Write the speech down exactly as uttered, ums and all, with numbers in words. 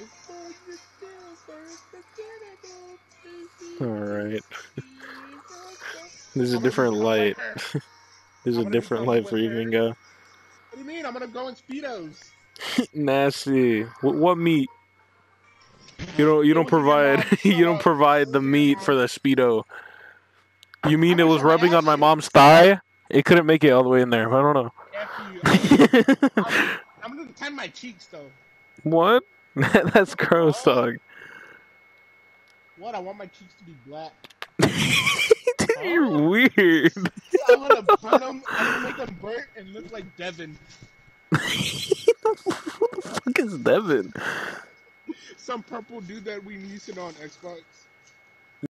Alright. There's a I'm gonna be different coming like light. her. There's I'm a gonna be different coming light with where you her. can go. What do you mean? I'm gonna go in speedos. Nasty. What, what meat? You don't. You It don't was in your provide. mom. You Shut don't up. It provide the was in your meat for mom. the speedo. You I'm mean it gonna was show my rubbing ass on my cheeks. mom's thigh? It couldn't make it all the way in there. I don't know. F you. I'm gonna. I'm, I'm gonna tan my cheeks though. What? That's gross, What? dog. What? I want my cheeks to be black. You're Huh? weird. I'm gonna burn them. I'm gonna make them burnt and look like Devin. Who the fuck is Devin? Some purple dude that we used to know on Xbox.